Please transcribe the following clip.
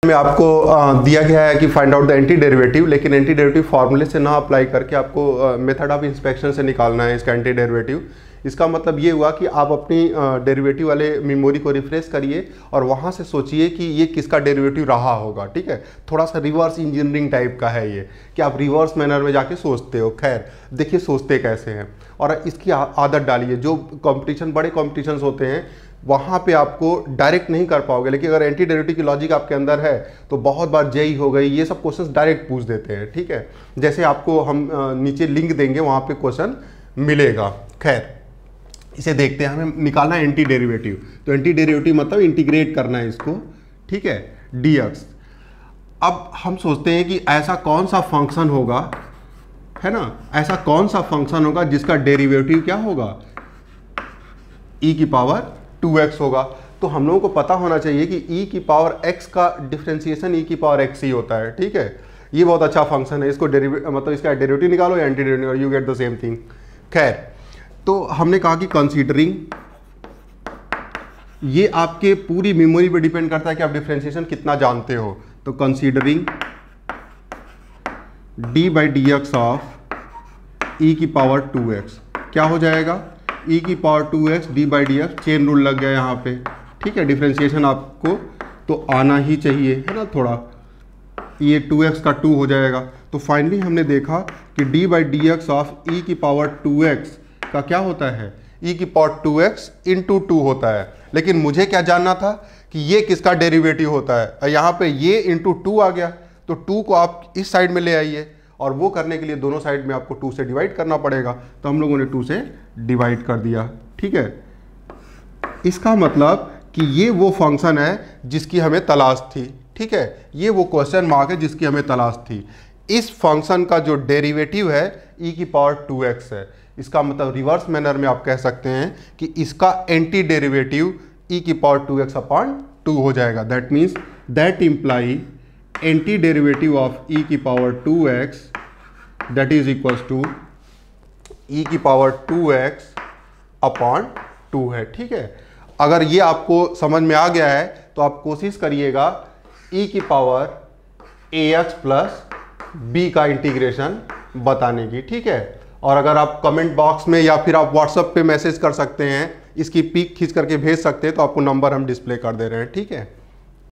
में आपको दिया गया है कि find out the anti derivative, लेकिन एंटी डेरिवेटिव फार्मूले से ना अप्लाई करके आपको मेथड ऑफ इंस्पेक्शन से निकालना है इसका एंटी डेरिवेटिव। इसका मतलब ये हुआ कि आप अपनी डेरिवेटिव वाले मेमोरी को रिफ्रेश करिए और वहाँ से सोचिए कि ये किसका डेरिवेटिव रहा होगा। ठीक है, थोड़ा सा रिवर्स इंजीनियरिंग टाइप का है ये, कि आप रिवर्स मैनर में जाके सोचते हो। खैर देखिए सोचते कैसे हैं, और इसकी आदत डालिए। जो कंपटीशन, बड़े कॉम्पिटिशन्स होते हैं वहाँ पे आपको डायरेक्ट नहीं कर पाओगे, लेकिन अगर एंटी डेरिवेटिव की लॉजिक आपके अंदर है तो बहुत बार जेई हो गई, ये सब क्वेश्चंस डायरेक्ट पूछ देते हैं। ठीक है, जैसे आपको हम नीचे लिंक देंगे, वहाँ पे क्वेश्चन मिलेगा। खैर इसे देखते हैं, हमें निकालना है एंटी डेरिवेटिव। तो एंटी डेरिवेटिव मतलब इंटीग्रेट करना है इसको। ठीक है, dx। अब हम सोचते हैं कि ऐसा कौन सा फंक्शन होगा, है ना, ऐसा कौन सा फंक्शन होगा जिसका डेरिवेटिव क्या होगा, e की पावर 2x होगा। तो हम लोगों को पता होना चाहिए कि e की पावर x का डिफरेंशिएशन e की पावर x ही होता है। ठीक है, ये बहुत अच्छा फंक्शन है, इसको मतलब इसका डेरिवेटिव निकालो या anti derivative, you get the same thing. खैर तो हमने कहा कि कंसीडरिंग, ये आपके पूरी मेमोरी पे डिपेंड करता है कि आप डिफरेंशिएशन कितना जानते हो। तो कंसीडरिंग d/dx ऑफ e की पावर 2x क्या हो जाएगा, e की power 2x d/dx, chain rule लग गया यहाँ पे। ठीक है, डिफरेंशिएशन आपको तो आना ही चाहिए, है ना, थोड़ा ये 2x का 2 हो जाएगा। तो फाइनली हमने देखा कि d/dx ऑफ e की पावर 2x का क्या होता है, e की पावर 2x इंटू 2 होता है। लेकिन मुझे क्या जानना था कि ये किसका डेरिवेटिव होता है। यहाँ पे ये इंटू 2 आ गया, तो 2 को आप इस साइड में ले आइए, और वो करने के लिए दोनों साइड में आपको 2 से डिवाइड करना पड़ेगा। तो हम लोगों ने 2 से डिवाइड कर दिया। ठीक है, इसका मतलब कि ये वो फंक्शन है जिसकी हमें तलाश थी। ठीक है, ये वो क्वेश्चन मार्क है जिसकी हमें तलाश थी। इस फंक्शन का जो डेरिवेटिव है e की पावर 2x है। इसका मतलब रिवर्स मैनर में आप कह सकते हैं कि इसका एंटी डेरिवेटिव e की पावर 2x अपॉन 2 हो जाएगा। That means that imply anti derivative of e की power 2x that is equals to e की पावर 2x अपॉन 2 है। ठीक है, अगर ये आपको समझ में आ गया है तो आप कोशिश करिएगा e की पावर ax प्लस b का इंटीग्रेशन बताने की। ठीक है, और अगर आप कमेंट बॉक्स में या फिर आप व्हाट्सएप पे मैसेज कर सकते हैं, इसकी पिक खींच करके भेज सकते हैं, तो आपको नंबर हम डिस्प्ले कर दे रहे हैं। ठीक है।